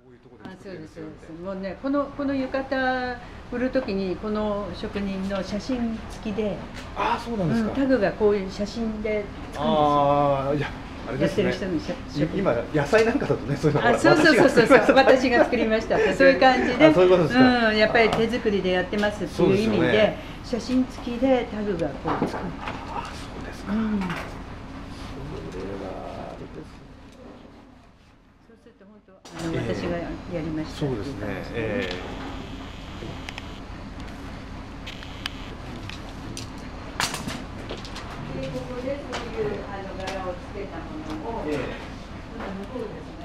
ういうところでそうです、 作ってるんですよそうです。 みたいな。 もうね、この浴衣売るときに、この職人の写真付きで。 ああ、そうなんですか。 タグがこういう写真でつくんですよ。 ああ、いや、あれですね。 やってる人の今野菜なんかだとね、そういうのが。 そうそうそうそう、私が作りましたって、そういう感じで。 そういうことですか。 やっぱり手作りでやってますっていう意味で、写真付きでタグがこうつく。 あ、そうですか。それはあれですね。 そうすると本当私がやりました。 そうですね。 ここでそういう柄をつけたものを、向こうですね。